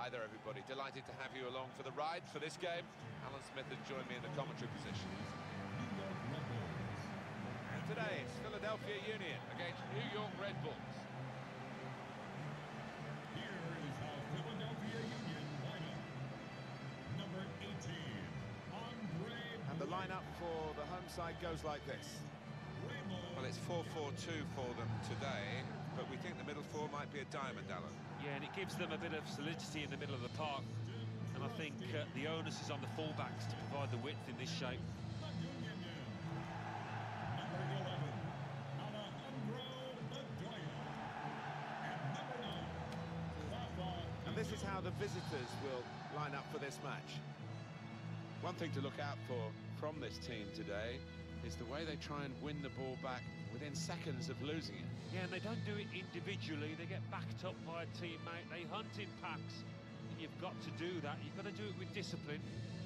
Hi there, everybody. Delighted to have you along for the ride for this game. Alan Smith has joined me in the commentary position. And today it's Philadelphia Union against New York Red Bulls. Here is how Philadelphia Union lineup. Number 18, Andre. And the lineup for the home side goes like this. Well, it's 4-4-2 for them today, but we think the middle four might be a diamond, Alan. Yeah, and it gives them a bit of solidity in the middle of the park. And I think the onus is on the fullbacks to provide the width in this shape. And this is how the visitors will line up for this match. One thing to look out for from this team today is the way they try and win the ball back within seconds of losing it. Yeah, and they don't do it individually. They get backed up by a teammate. They hunt in packs. And you've got to do that. You've got to do it with discipline.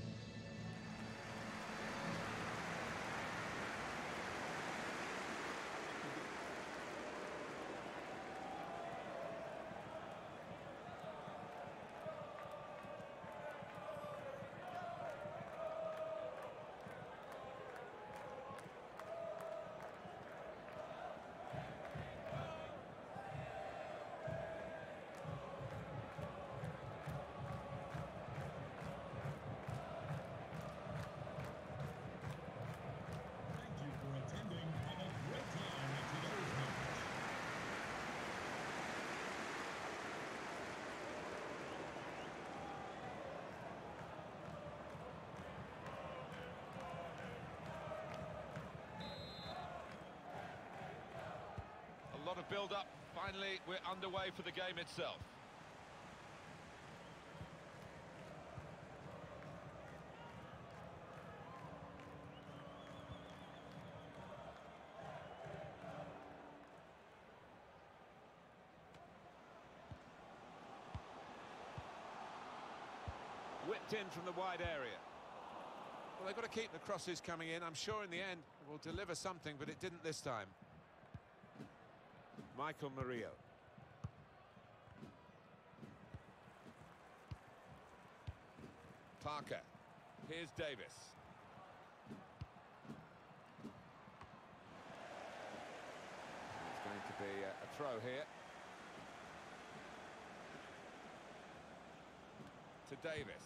A lot of build-up. Finally, we're underway for the game itself. Whipped in from the wide area. Well, they've got to keep the crosses coming in. I'm sure in the end it will deliver something, but it didn't this time. Michael Murillo. Parker. Here's Davis. It's going to be a throw here. To Davis.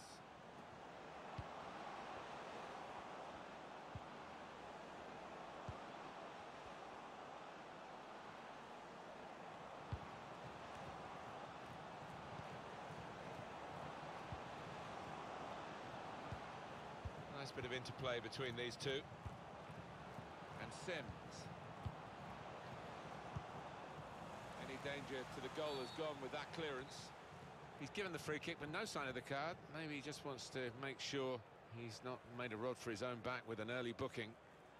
Nice bit of interplay between these two. And Sims. Any danger to the goal has gone with that clearance. He's given the free kick, but no sign of the card. Maybe he just wants to make sure he's not made a rod for his own back with an early booking.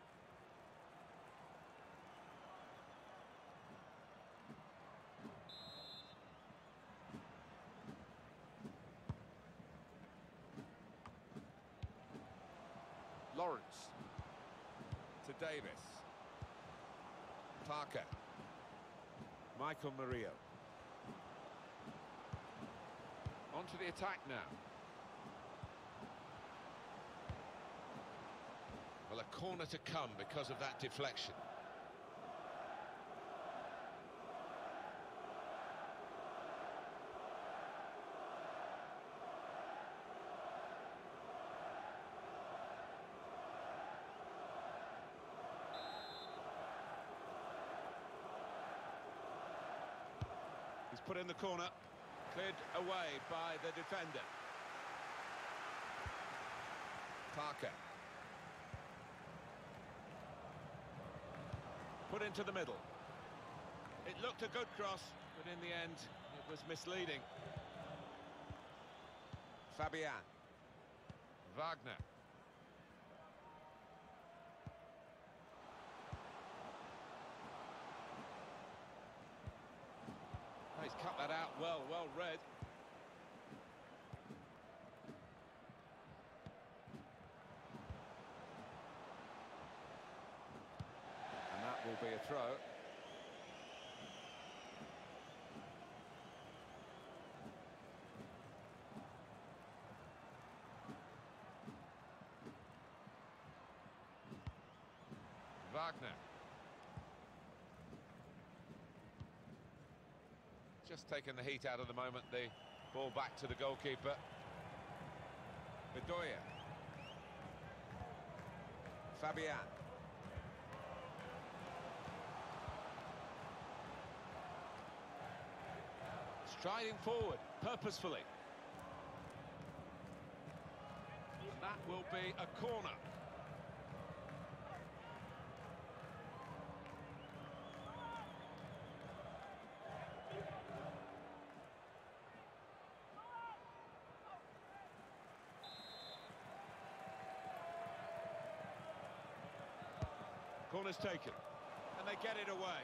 Lawrence to Davis. Parker. Michael Murillo. On to the attack now. Well, a corner to come because of that deflection. He's put in the corner, cleared away by the defender. Parker. Put into the middle. It looked a good cross, but in the end, it was misleading. Fabian. Wagner. He's cut that out well read. And that will be a throw. Wagner. Just taking the heat out of the moment, the ball back to the goalkeeper. Bedoya. Fabian. Striding forward, purposefully. That will be a corner. Corner's taken, and they get it away.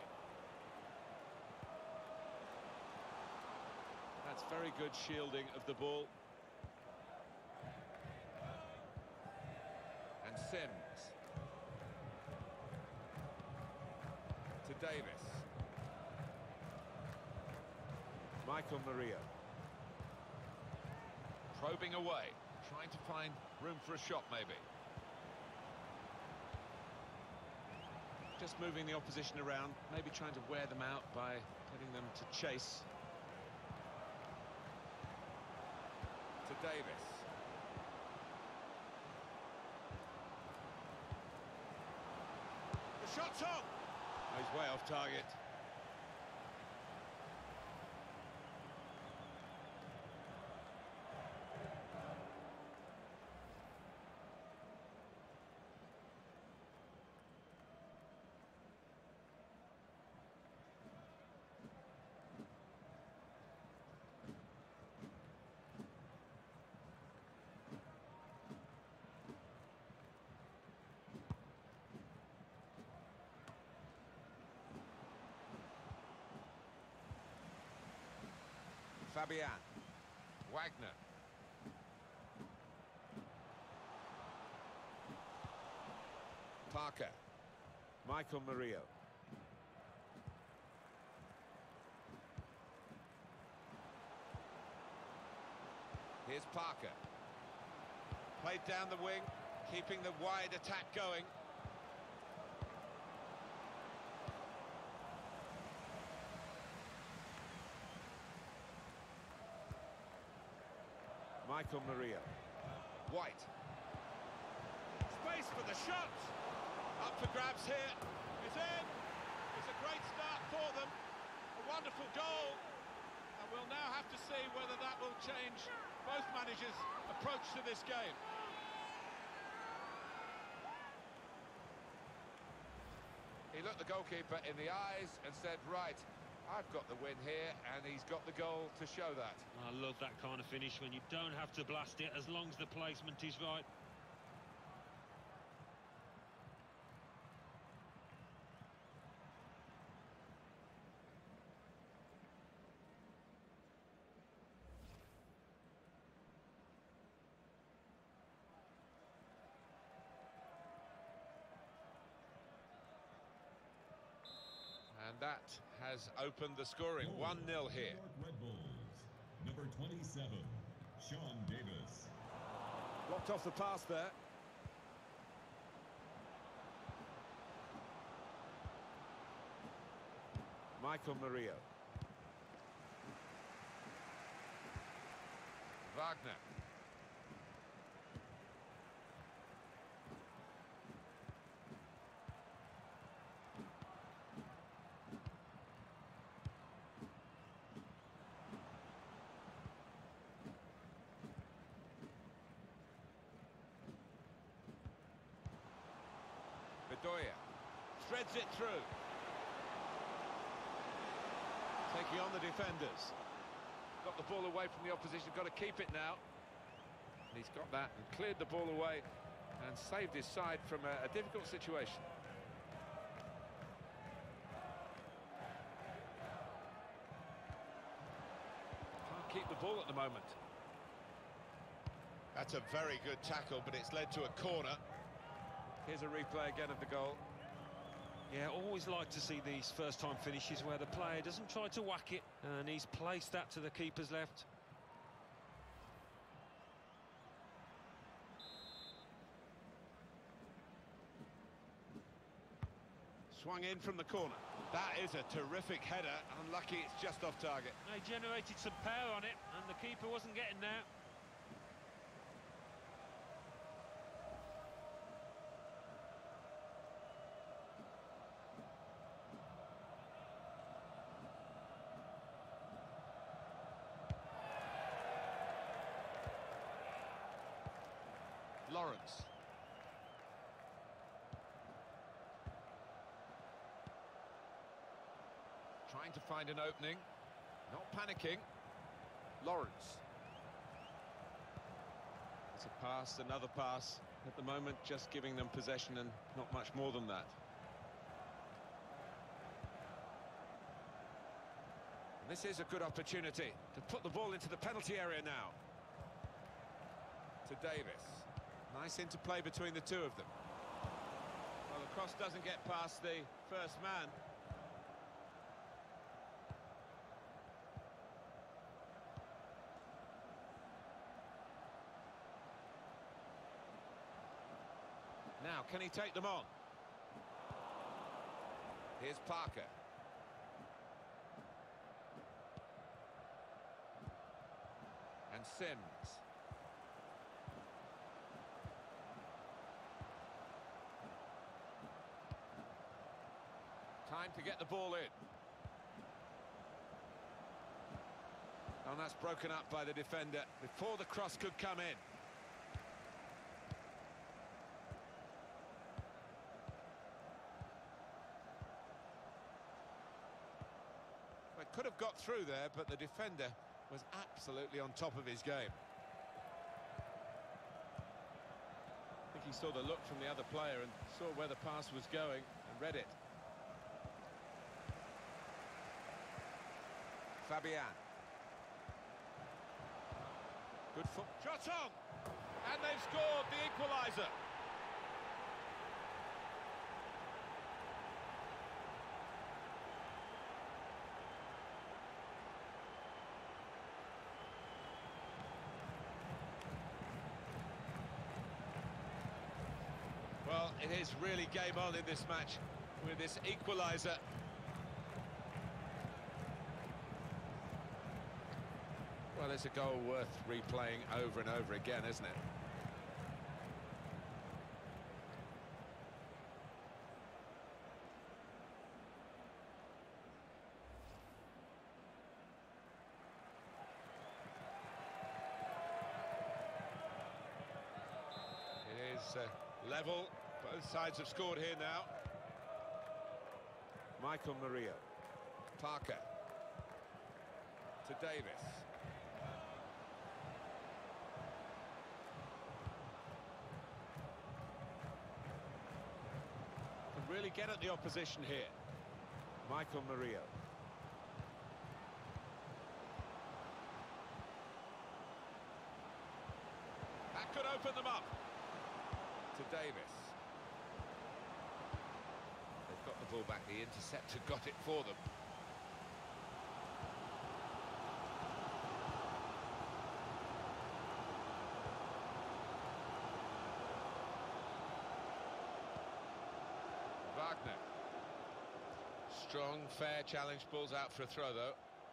That's very good shielding of the ball. And Sims. To Davis. Michael Murillo. Probing away, trying to find room for a shot maybe. Just moving the opposition around, maybe trying to wear them out by getting them to chase. To Davis. The shot's on! Oh, he's way off target. Fabian. Wagner. Parker. Michael Murillo. Here's Parker. Played down the wing, keeping the wide attack going. Michael Murillo. White. Space for the shot. Up for grabs here. It's in. It's a great start for them. A wonderful goal. And we'll now have to see whether that will change both managers' approach to this game. He looked the goalkeeper in the eyes and said, right, I've got the win here, and he's got the goal to show that. I love that kind of finish when you don't have to blast it as long as the placement is right. And that has opened the scoring. 1-0 here. Red Bulls, number 27, Sean Davis. Blocked off the pass there. Michael Murillo. Wagner. Bedoya threads it through. Taking on the defenders. Got the ball away from the opposition, got to keep it now. And he's got that and cleared the ball away and saved his side from a difficult situation. Can't keep the ball at the moment. That's a very good tackle, but it's led to a corner. Here's a replay again of the goal. Yeah, always like to see these first-time finishes where the player doesn't try to whack it, and he's placed that to the keeper's left. Swung in from the corner. That is a terrific header. Unlucky it's just off target. They generated some power on it, and the keeper wasn't getting there. Lawrence. Trying to find an opening. Not panicking. Lawrence. It's a pass, another pass. At the moment, just giving them possession and not much more than that. And this is a good opportunity to put the ball into the penalty area now. To Davis. Nice interplay between the two of them. Well, the cross doesn't get past the first man. Now, can he take them on? Here's Parker. And Sims. Time to get the ball in. And that's broken up by the defender before the cross could come in. Could have got through there, but the defender was absolutely on top of his game. I think he saw the look from the other player and saw where the pass was going and read it. Fabian. Good foot. Shot on! And they've scored the equaliser. Well, it is really game on in this match with this equaliser. Well, it's a goal worth replaying over and over again, isn't it? It is level. Both sides have scored here now. Michael Murillo. Parker. To Davis. Can really get at the opposition here. Michael Murillo. That could open them up. To Davis. They've got the ball back. The interceptor got it for them. Wagner. Strong, fair challenge, pulls out for a throw, though.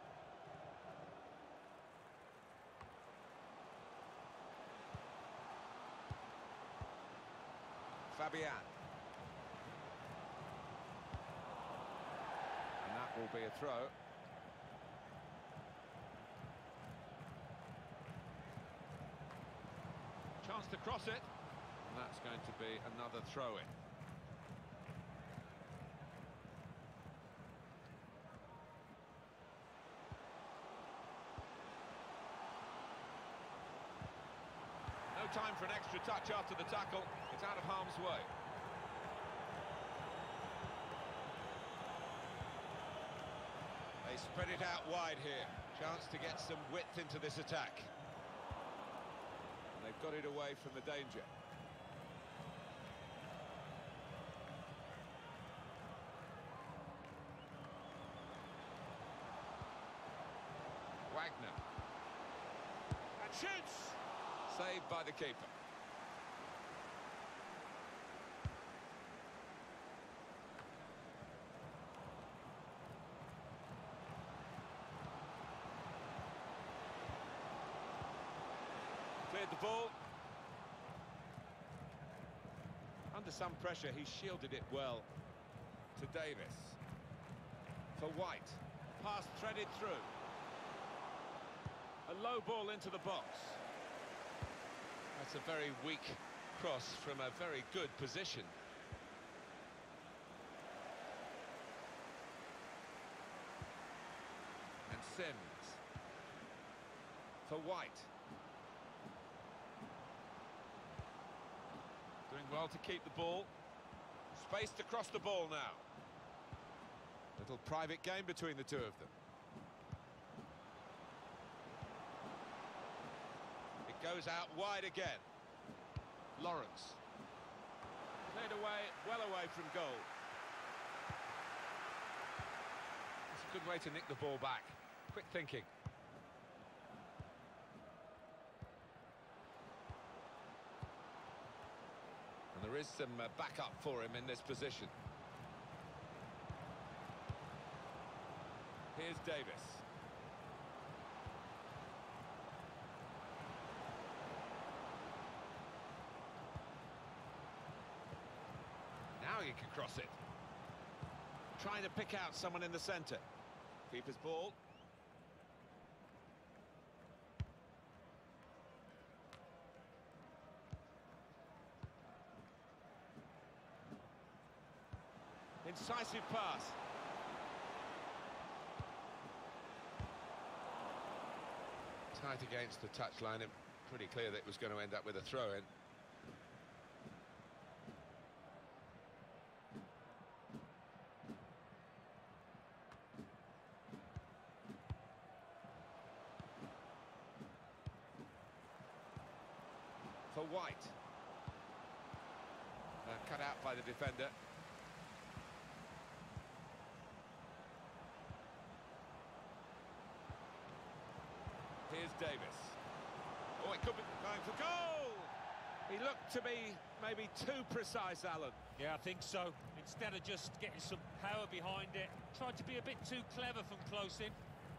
Fabian. And that will be a throw. Chance to cross it. And that's going to be another throw-in. No time for an extra touch after the tackle. It's out of harm's way. They spread it out wide here. Chance to get some width into this attack. And they've got it away from the danger. Wagner. And shoots! Saved by the keeper. cleared the ball. Under some pressure, he shielded it well. To Davis. For White. Pass threaded through. A low ball into the box. That's a very weak cross from a very good position. And Sims. For White. Doing well to keep the ball. Space to cross the ball now. Little private game between the two of them. It goes out wide again. Lawrence. Cleared away, well away from goal. It's a good way to nick the ball back. Quick thinking. And there is some backup for him in this position. Here's Davis. Now you can cross it. Trying to pick out someone in the centre. Keeper's ball. Incisive pass. Tight against the touchline, and pretty clear that it was going to end up with a throw-in. For White. Cut out by the defender. Here's Davis. Oh, it could be going for goal! He looked to be maybe too precise, Alan. Yeah, I think so. Instead of just getting some power behind it, tried to be a bit too clever from close in.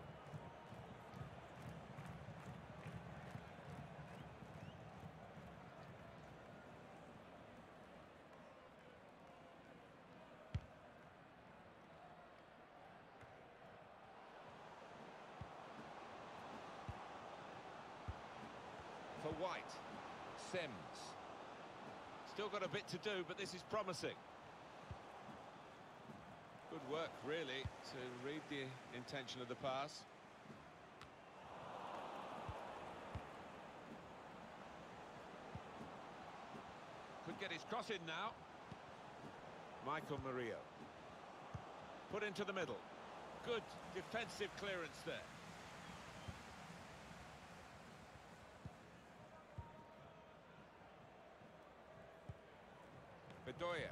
For White. Sims. Still got a bit to do, but this is promising. Good work, really, to read the intention of the pass. Could get his cross in now. Michael Murillo. Put into the middle. Good defensive clearance there. Bedoya.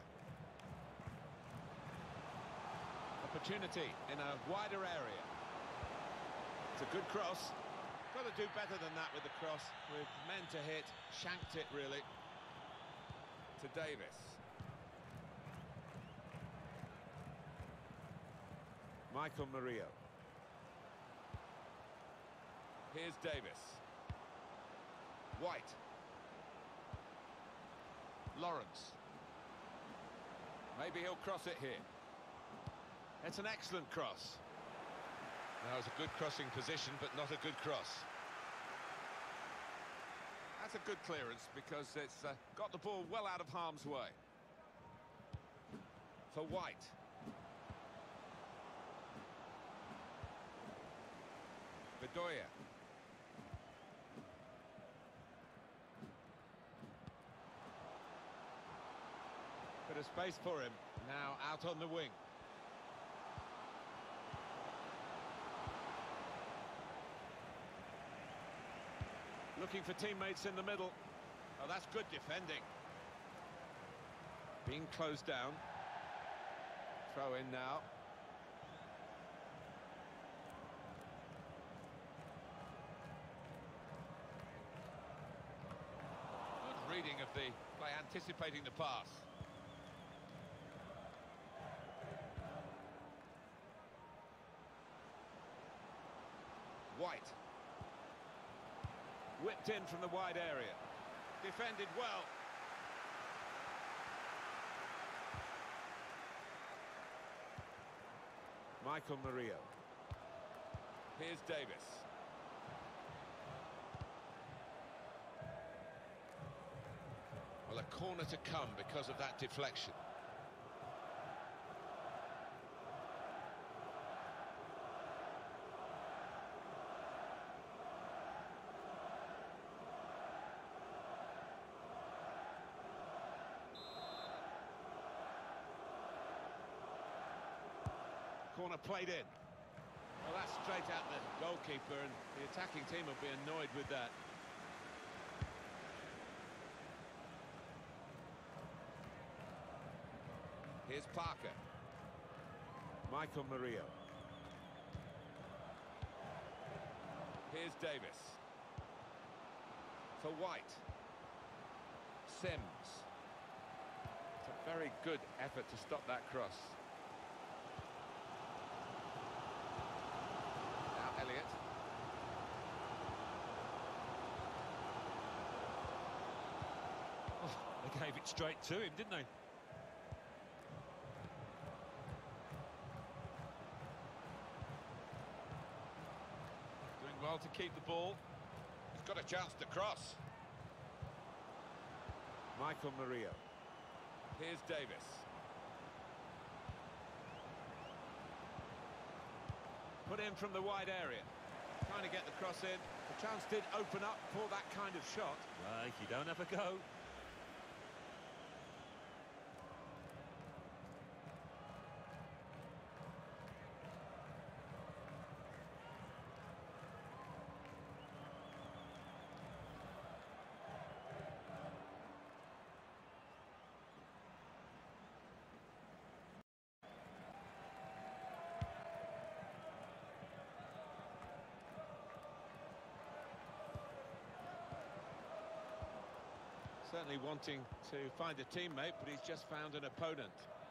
Opportunity in a wider area. It's a good cross. Got to do better than that with the cross. With men to hit, shanked it really. To Davis. Michael Murillo. Here's Davis. White. Lawrence. Maybe he'll cross it here. It's an excellent cross. That was a good crossing position, but not a good cross. That's a good clearance because it's got the ball well out of harm's way. For White. Bedoya. Bit of space for him. Now out on the wing. Looking for teammates in the middle. Oh, that's good defending. Being closed down. Throw in now. Good reading of the by anticipating the pass. White. Whipped Whipped in from the wide area. Defended well. Michael Murillo. Here's Davis. Well, a corner to come because of that deflection. Corner played in. Well, that's straight at the goalkeeper, and the attacking team will be annoyed with that. Here's Parker. Michael Murillo. Here's Davis. For White. Sims. It's a very good effort to stop that cross. Elliott. Oh, they gave it straight to him, didn't they? Doing well to keep the ball. He's got a chance to cross. Michael Murillo. Here's Davis. Put in from the wide area. Trying to get the cross in. The chance did open up for that kind of shot. Right, you don't have a go. Certainly wanting to find a teammate, but he's just found an opponent.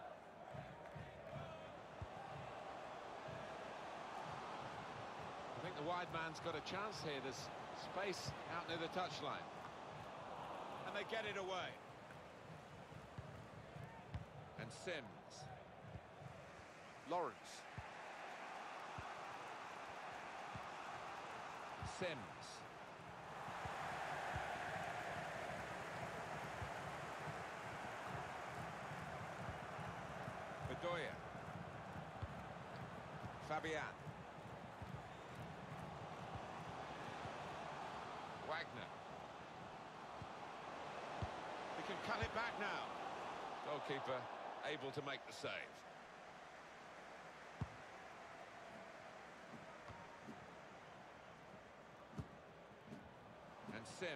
I think the wide man's got a chance here. There's space out near the touchline. And they get it away. And Sims. Lawrence. Sims. Bedoya. Fabian. Wagner. He can cut it back now. Goalkeeper able to make the save. And Sims.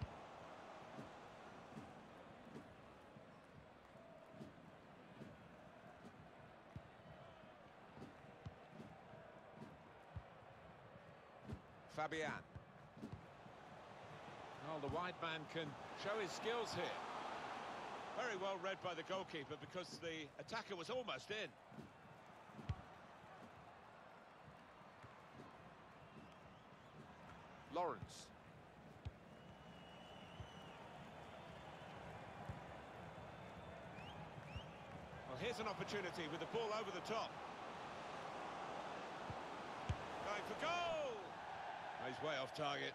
Fabian. Well, the wide man can show his skills here. Very well read by the goalkeeper because the attacker was almost in. Lawrence. Well, here's an opportunity with the ball over the top. Going for goal! He's way off target.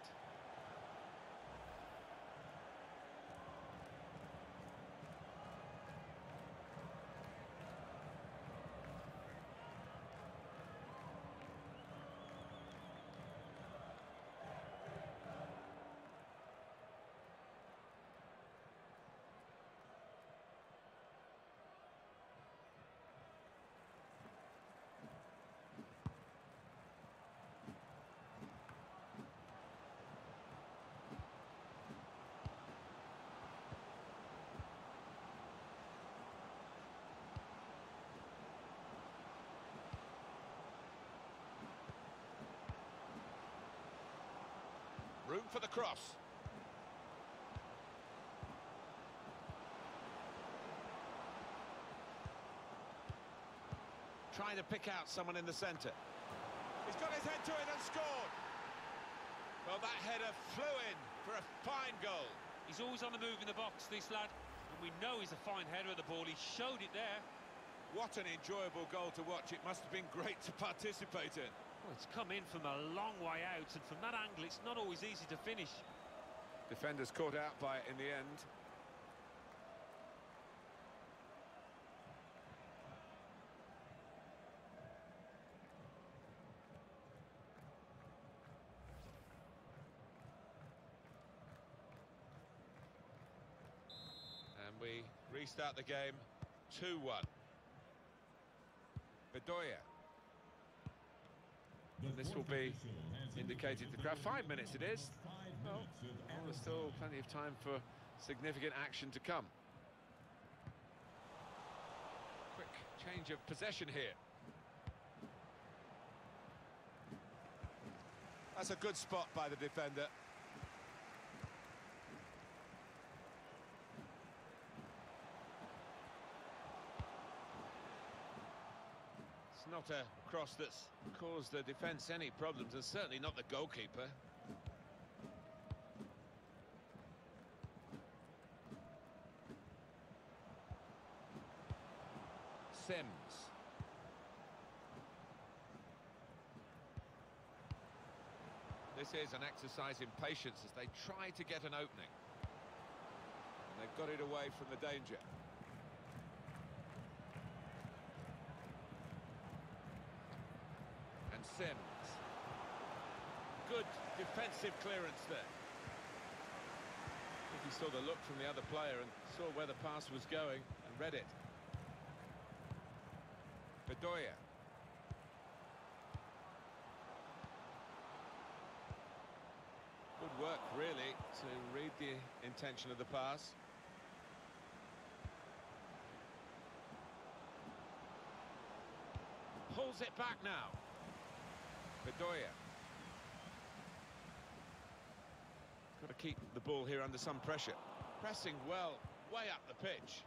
Room for the cross. Trying to pick out someone in the centre. He's got his head to it and scored. Well, that header flew in for a fine goal. He's always on the move in the box, this lad. And we know he's a fine header of the ball. He showed it there. What an enjoyable goal to watch. It must have been great to participate in. Well, it's come in from a long way out, and from that angle, it's not always easy to finish. Defenders caught out by it in the end. And we restart the game 2-1. Bedoya. This will be indicated to the crowd. 5 minutes it is. Well, there's still plenty of time for significant action to come. Quick change of possession here. That's a good spot by the defender. It's not a cross that's caused the defence any problems, and certainly not the goalkeeper. Sims. This is an exercise in patience as they try to get an opening. And they've got it away from the danger. And Sims. Good defensive clearance there. I think he saw the look from the other player and saw where the pass was going and read it. Bedoya. Good work, really, to read the intention of the pass. Pulls it back now. Bedoya. Got to keep the ball here under some pressure. Pressing well, way up the pitch.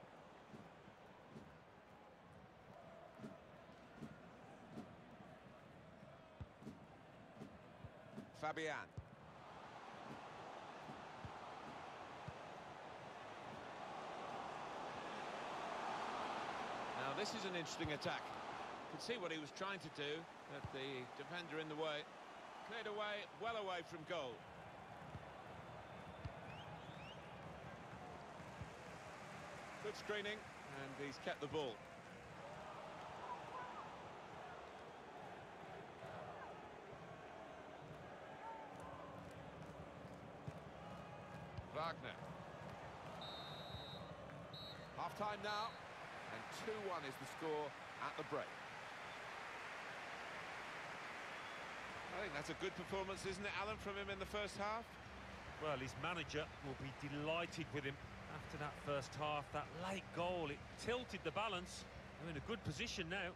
Fabian. Now this is an interesting attack. Could see what he was trying to do, but the defender in the way. Cleared away, well away from goal. Good screening, and he's kept the ball. Wagner. Half-time now, and 2-1 is the score at the break. I think that's a good performance, isn't it, Alan, from him in the first half? Well, his manager will be delighted with him after that first half. That late goal, it tilted the balance. They're in a good position now.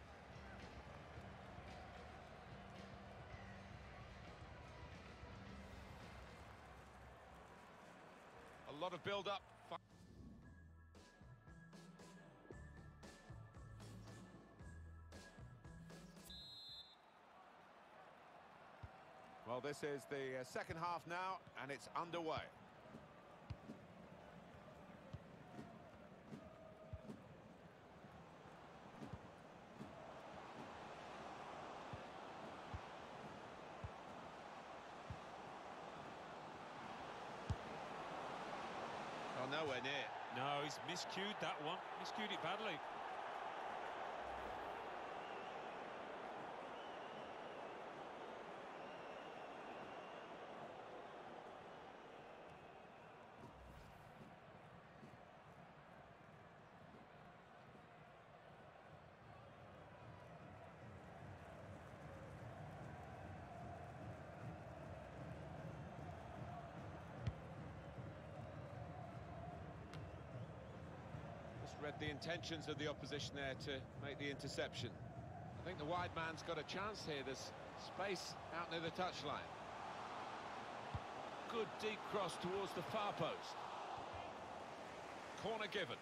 A lot of build-up. Well, this is the second half now, and it's underway. Oh, nowhere near. No, he's miscued that one. Miscued it badly. Read the intentions of the opposition there to make the interception. I think the wide man's got a chance here. There's space out near the touchline. Good deep cross towards the far post. Corner given.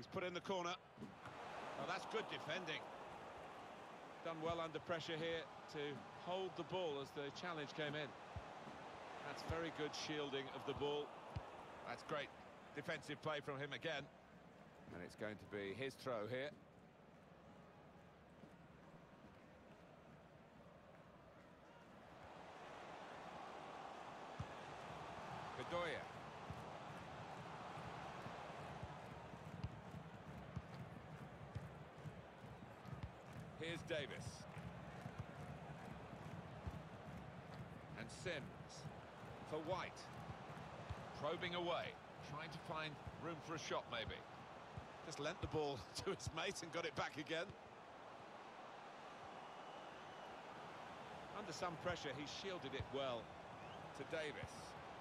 put in the corner. Well, that's good defending. Done well under pressure here to hold the ball as the challenge came in. That's very good shielding of the ball. That's great defensive play from him again. And it's going to be his throw here. Bedoya. Here's Davis. And Sims for White. Probing away, trying to find room for a shot maybe. Just lent the ball to his mate and got it back again. Under some pressure, he shielded it well to Davis.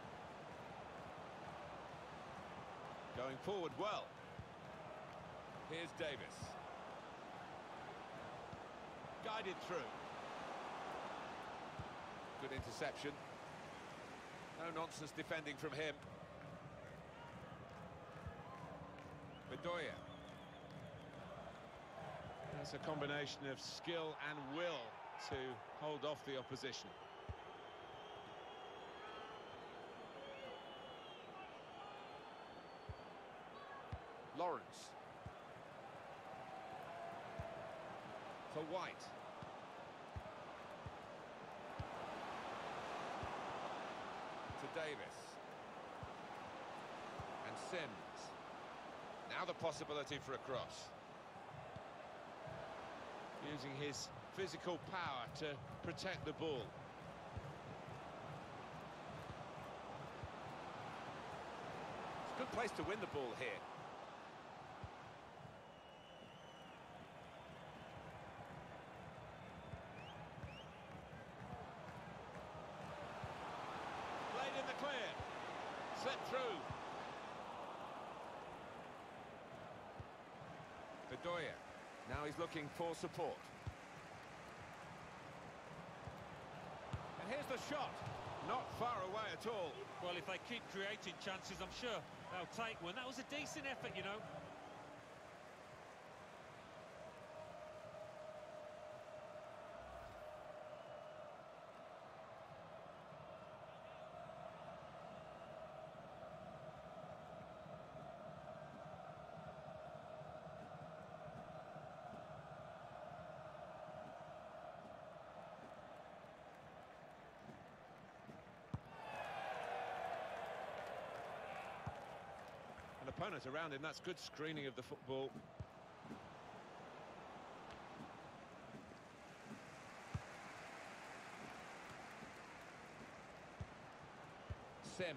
Going forward well. Here's Davis. Guided through. Good interception. No nonsense defending from him. Bedoya. That's a combination of skill and will to hold off the opposition. Lawrence. For White. To Davis. And Sims. Now the possibility for a cross. Using his physical power to protect the ball. It's a good place to win the ball here. Played in the clear. Slipped through. Bedoya. Now he's looking for support. And here's the shot. Not far away at all. Well, if they keep creating chances, I'm sure they'll take one. That was a decent effort, you know. Opponent around him, that's good screening of the football. Sims.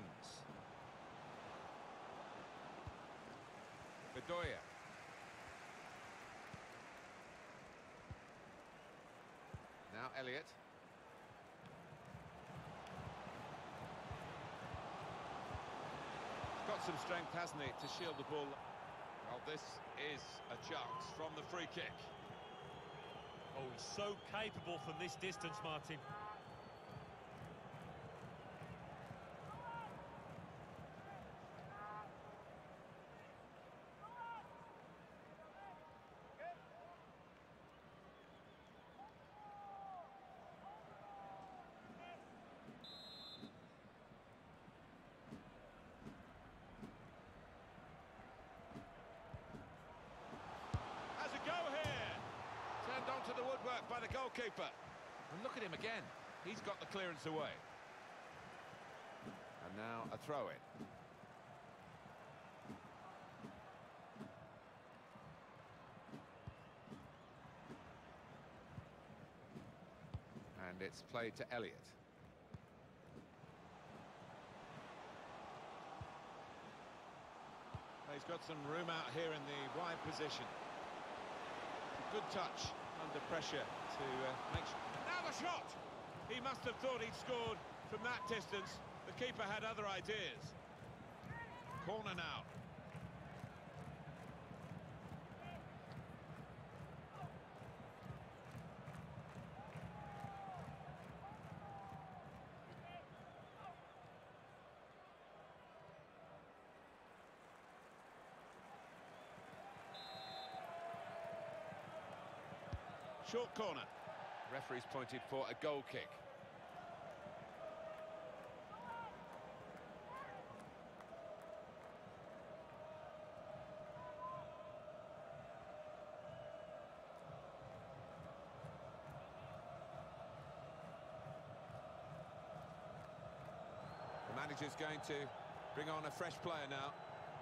Bedoya. Now Elliott. Got some strength, hasn't he, to shield the ball. Well, this is a chance from the free kick. Oh, he's so capable from this distance, Martin. Onto the woodwork by the goalkeeper. And look at him again. He's got the clearance away. And now a throw-in. And it's played to Elliott. He's got some room out here in the wide position. Good touch under pressure to make sure. Now the shot! He must have thought he'd scored from that distance. The keeper had other ideas. Corner now. Short corner. Referee's pointed for a goal kick. The manager's going to bring on a fresh player now.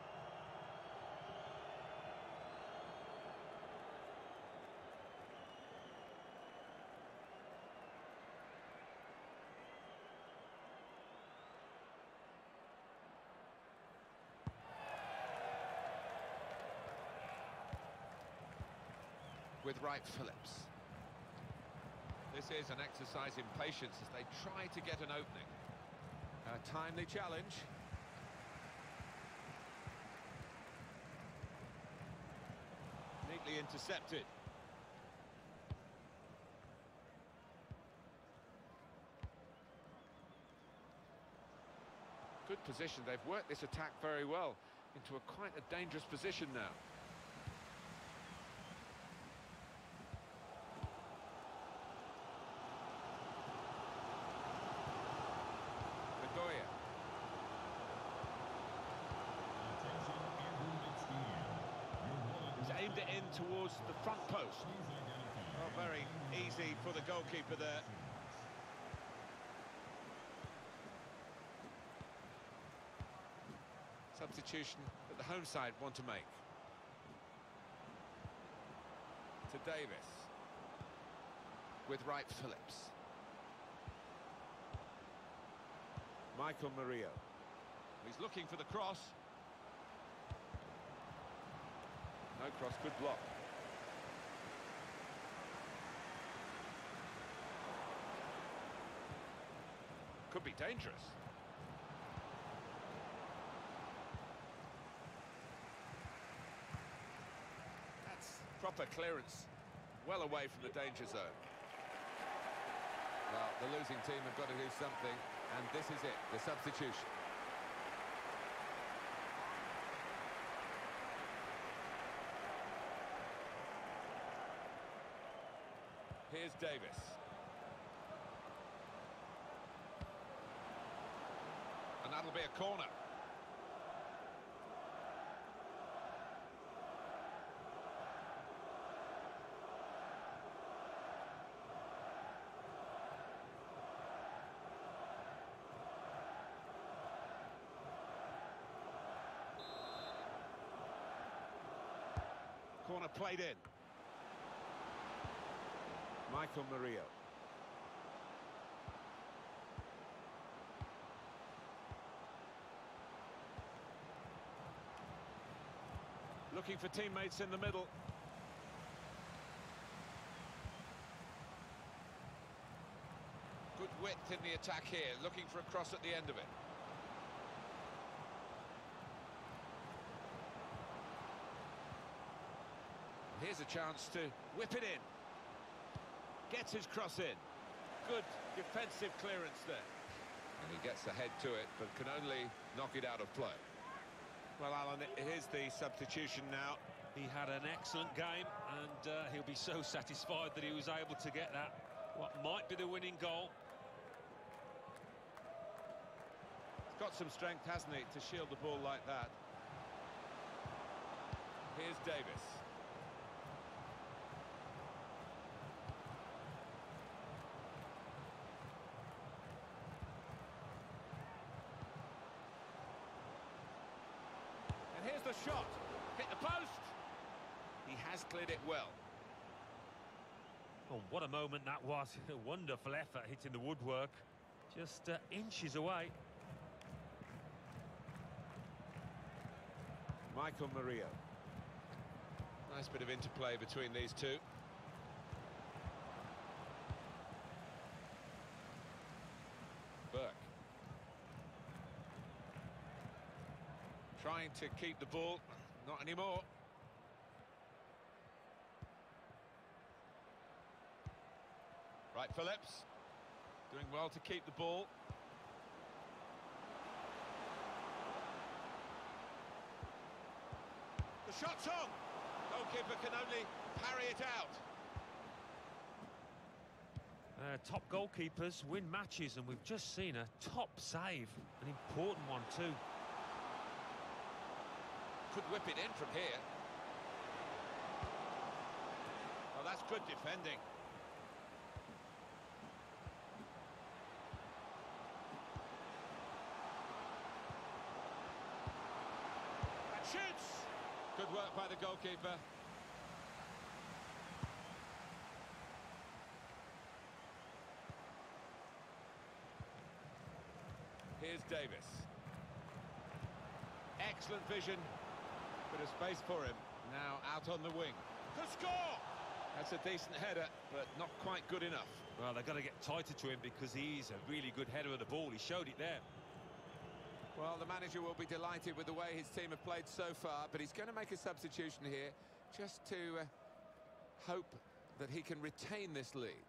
With Wright Phillips. This is an exercise in patience as they try to get an opening. A timely challenge. Neatly intercepted. Good position. They've worked this attack very well into quite a dangerous position now. He's aimed it in towards the front post. Well, very easy for the goalkeeper there. Substitution that the home side want to make. To Davis. With Wright Phillips. Michael Murillo. He's looking for the cross. No cross, good block. Could be dangerous. That's proper clearance. Well away from the danger zone. Well, the losing team have got to do something, and this is it, the substitution. Here's Davis. And that'll be a corner. Corner played in. Michael Murillo. Looking for teammates in the middle. Good width in the attack here, looking for a cross at the end of it. Here's a chance to whip it in. Gets his cross in. Good defensive clearance there. And he gets ahead to it, but can only knock it out of play. Well, Alan, here's the substitution now. He had an excellent game, and he'll be so satisfied that he was able to get that, what might be the winning goal. He's got some strength, hasn't he, to shield the ball like that. Here's Davis. And here's the shot. Hit the post. He has cleared it well. Oh, what a moment that was. A wonderful effort hitting the woodwork. Just inches away. Michael Murillo. Nice bit of interplay between these two. Burke. Trying to keep the ball. Not anymore. Right, Phillips. Doing well to keep the ball. The shot's on. Goalkeeper can only parry it out. Top goalkeepers win matches, and we've just seen a top save, an important one too. Could whip it in from here. Oh, that's good defending. And shoots! Good work by the goalkeeper. Here's Davis. Excellent vision. Bit of space for him. Now out on the wing. Could score! That's a decent header, but not quite good enough. Well, they've got to get tighter to him because he's a really good header of the ball. He showed it there. Well, the manager will be delighted with the way his team have played so far, but he's going to make a substitution here just to hope that he can retain this lead.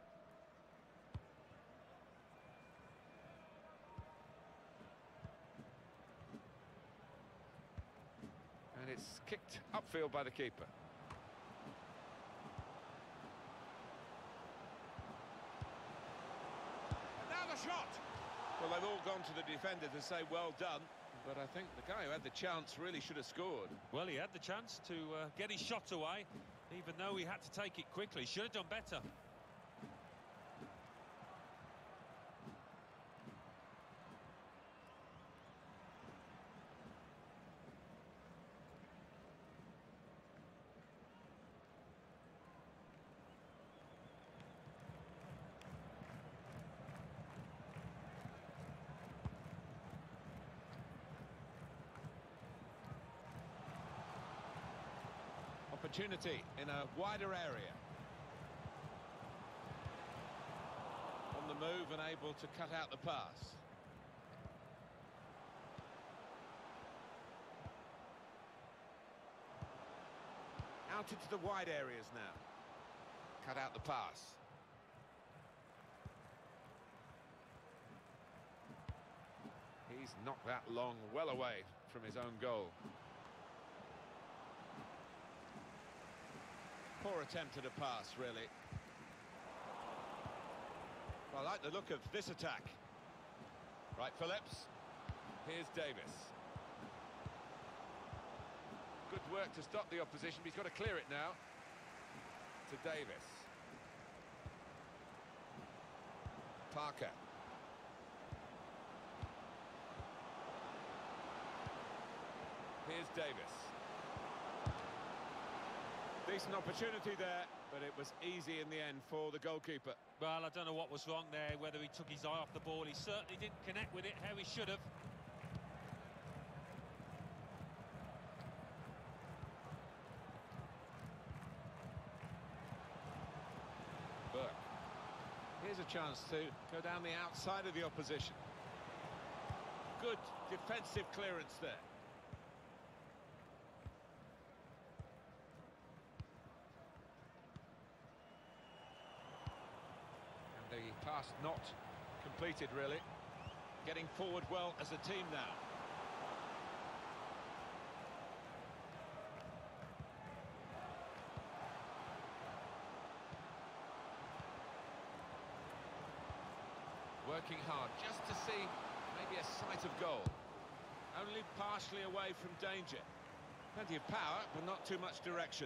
And it's kicked upfield by the keeper. And now the shot! Well, they've all gone to the defender to say well done, but I think the guy who had the chance really should have scored. Well, he had the chance to get his shot away, even though he had to take it quickly. Should have done better. Opportunity in a wider area. On the move and able to cut out the pass. Out into the wide areas now. Cut out the pass. He's knocked that long well away from his own goal. Poor attempt at a pass, really. I like the look of this attack. Right, Phillips. Here's Davis. Good work to stop the opposition, but he's got to clear it now. To Davis. Parker. Here's Davis. Decent opportunity there, but it was easy in the end for the goalkeeper. Well, I don't know what was wrong there, whether he took his eye off the ball. He certainly didn't connect with it how he should have. Burke. Here's a chance to go down the outside of the opposition. Good defensive clearance there. The pass not completed, really. Getting forward well as a team now. Working hard just to see maybe a sight of goal. Only partially away from danger. Plenty of power, but not too much direction.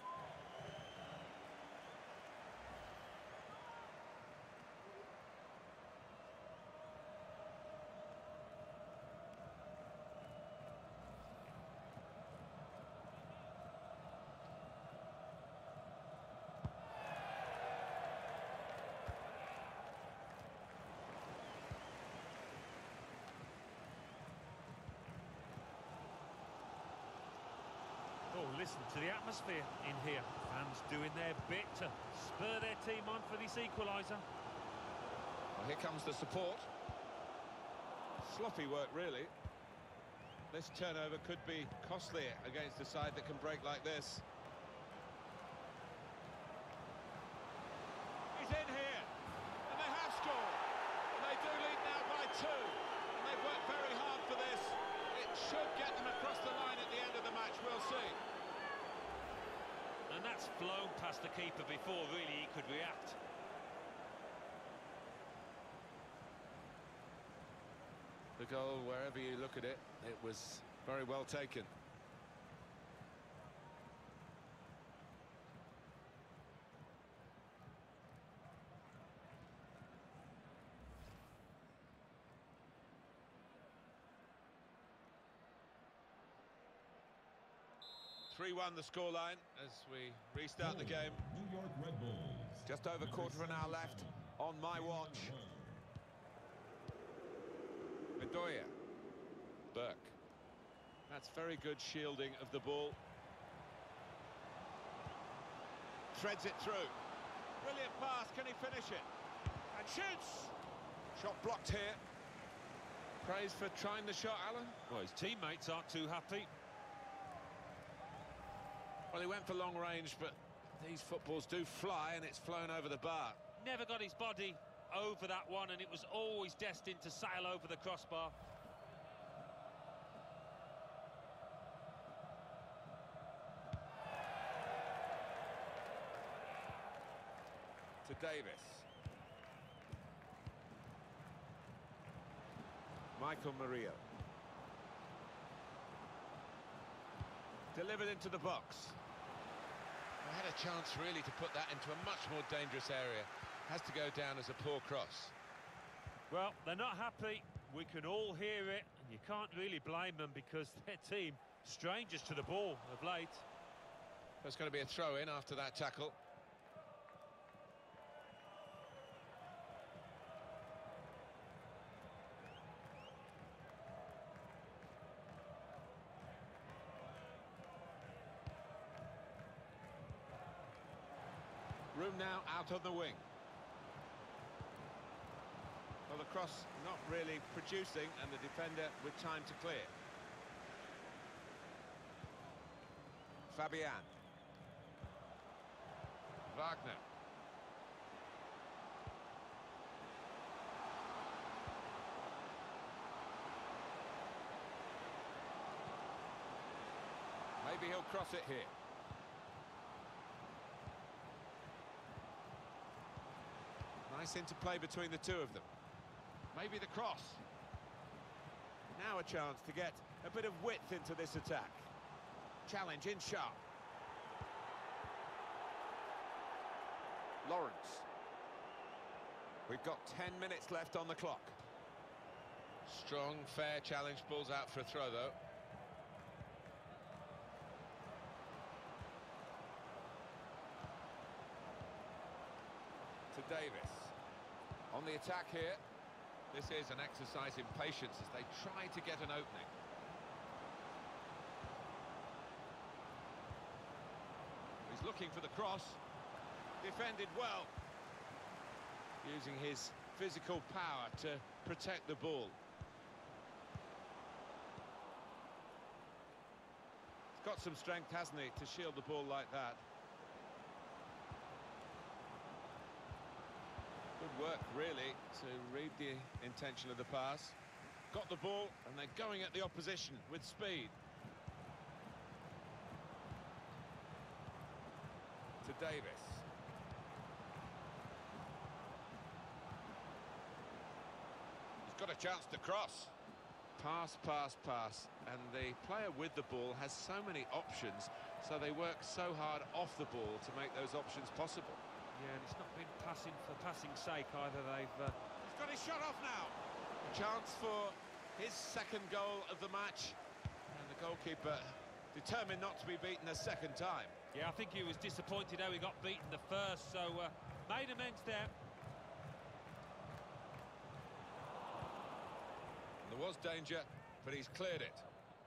Oh, listen to the atmosphere in here. Fans doing their bit to spur their team on for this equaliser. Well, here comes the support. Sloppy work, really. This turnover could be costly against a side that can break like this. He's in here, and they have scored. And they do lead now by 2. And they've worked very hard for this. It should get them across the line at the end of the match, we'll see. And that's flown past the keeper before, really, he could react. goal, wherever you look at it, it was very well taken. Three-one the scoreline as we restart the game. New York Red Bulls. Just over quarter of an hour left on my watch. Bedoya. Burke. That's very good shielding of the ball. Threads it through. Brilliant pass, can he finish it? And shoots! Shot blocked here. Praise for trying the shot, Alan. Well, his teammates aren't too happy. Well, he went for long range, but these footballs do fly, and it's flown over the bar. Never got his body over that one, and it was always destined to sail over the crossbar. To Davis. Michael Murillo. Delivered into the box. I had a chance really to put that into a much more dangerous area. Has to go down as a poor cross. Well, they're not happy. We can all hear it, and you can't really blame them because their team, strangers to the ball of late. There's going to be a throw-in after that tackle. Room now out on the wing. Well, the cross not really producing, and the defender with time to clear. Fabian. Wagner. Maybe he'll cross it here. Nice interplay between the two of them. Maybe the cross. Now a chance to get a bit of width into this attack. Challenge in sharp. Lawrence. We've got 10 minutes left on the clock. Strong, fair challenge. Ball's out for a throw, though. To Davis. On the attack here. This is an exercise in patience as they try to get an opening. He's looking for the cross. Defended well. Using his physical power to protect the ball. He's got some strength, hasn't he, to shield the ball like that. Good work, really, to read the intention of the pass. Got the ball, and they're going at the opposition with speed. To Davis. He's got a chance to cross. Pass, pass, pass. And the player with the ball has so many options, so they work so hard off the ball to make those options possible. Yeah, and it's not been passing for passing's sake either. They've He's got his shot off now. A chance for his second goal of the match. And the goalkeeper determined not to be beaten a second time. Yeah, I think he was disappointed how he got beaten the first, so made amends there. There was danger, but he's cleared it.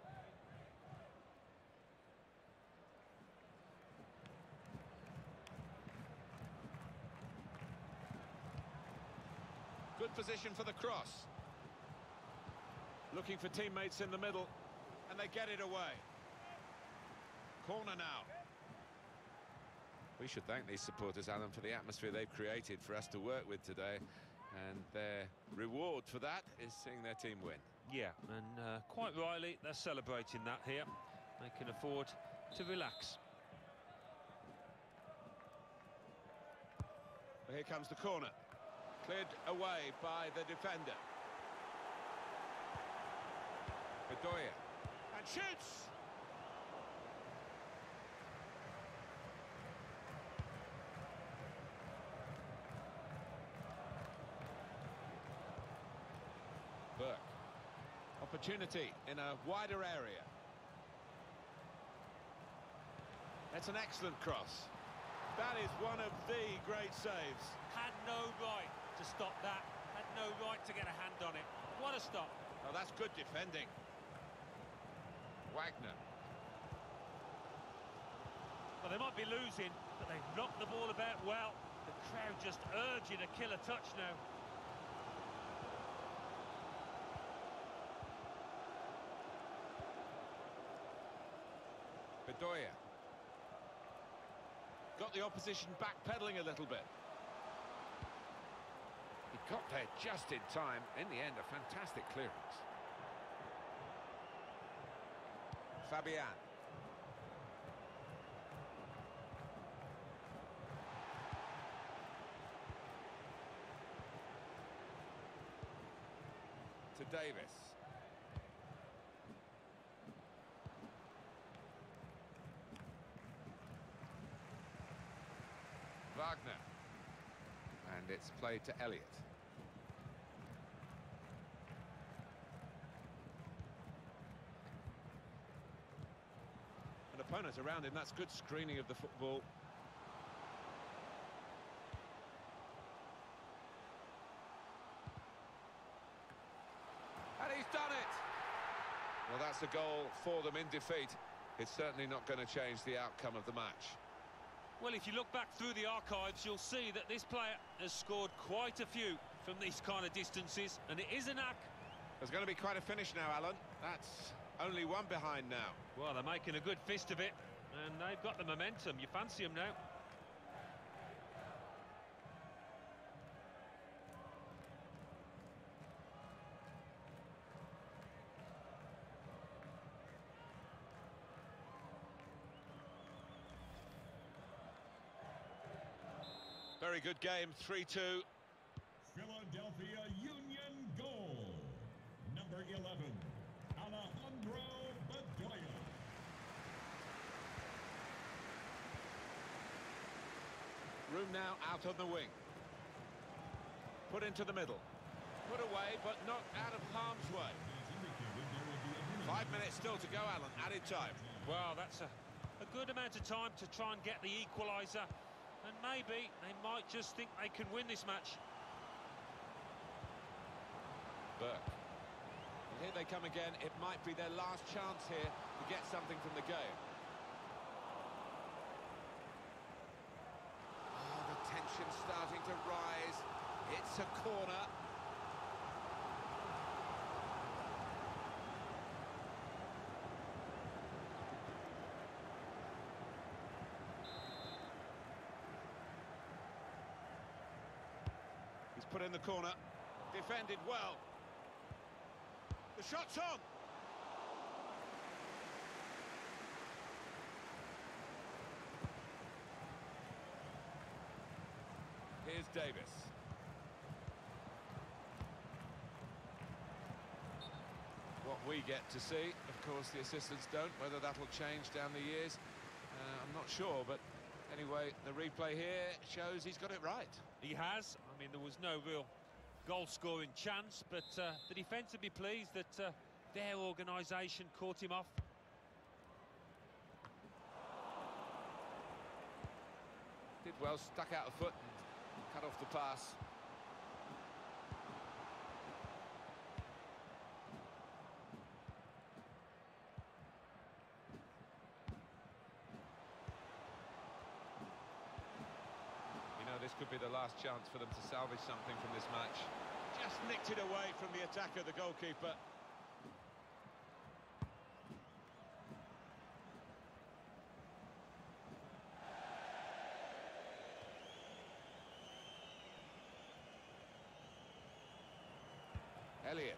Good position for the cross. Looking for teammates in the middle, and they get it away. Corner now. We should thank these supporters, Alan, for the atmosphere they've created for us to work with today. And their reward for that is seeing their team win. Yeah, and quite rightly, they're celebrating that here. They can afford to relax. Well, here comes the corner. Cleared away by the defender. Bedoya. And shoots! Burke. Opportunity in a wider area. That's an excellent cross. That is one of the great saves. Had no right to stop that. Had no right to get a hand on it. What a stop. Oh, that's good defending. Wagner. Well, they might be losing, but they've knocked the ball about well. The crowd just urging a killer touch now. Bedoya. Got the opposition backpedaling a little bit. He got there just in time. In the end, a fantastic clearance. Fabian. To Davis. Wagner. And it's played to Elliott. An opponent around him, that's good screening of the football. And he's done it! Well, that's a goal for them in defeat. It's certainly not going to change the outcome of the match. Well, if you look back through the archives, you'll see that this player has scored quite a few from these kind of distances, and it is a knack. There's going to be quite a finish now, Alan. That's only one behind now. Well, they're making a good fist of it, and they've got the momentum. You fancy them now. Very good game, 3-2. Philadelphia Union goal. Number 11, Alejandro Bedoya. Room now out on the wing. Put into the middle. Put away, but not out of harm's way. 5 minutes still to go, Alan. Added time. Well, that's a good amount of time to try and get the equaliser. And maybe they might just think they can win this match. Burke. And here they come again. It might be their last chance here to get something from the game. Oh, the tension's starting to rise. It's a corner. He's put in the corner. Defended well. The shot's on. Here's Davis. What we get to see, of course, the assistants don't. Whether that'll change down the years, I'm not sure. But anyway, the replay here shows he's got it right. He has. I mean, there was no real goal-scoring chance, but the defence would be pleased that their organisation caught him off. Did well, stuck out a foot and cut off the pass. This could be the last chance for them to salvage something from this match. Just nicked it away from the attacker, the goalkeeper. Elliott.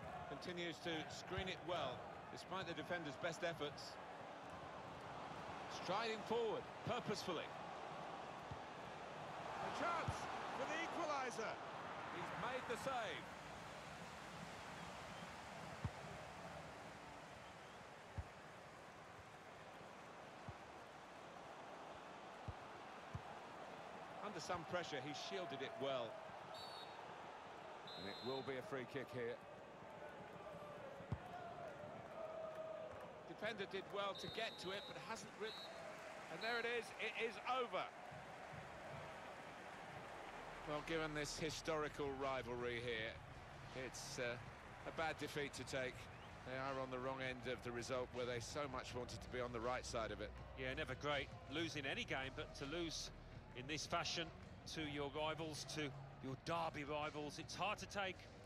Continues to screen it well, despite the defender's best efforts. Striding forward, purposefully. A chance for the equaliser. He's made the save. Under some pressure, he shielded it well. And it will be a free kick here. Defender did well to get to it, but hasn't really... And there it is over. Well, given this historical rivalry here, it's a bad defeat to take. They are on the wrong end of the result where they so much wanted to be on the right side of it. Yeah, never great losing any game, but to lose in this fashion to your rivals, to your derby rivals, it's hard to take.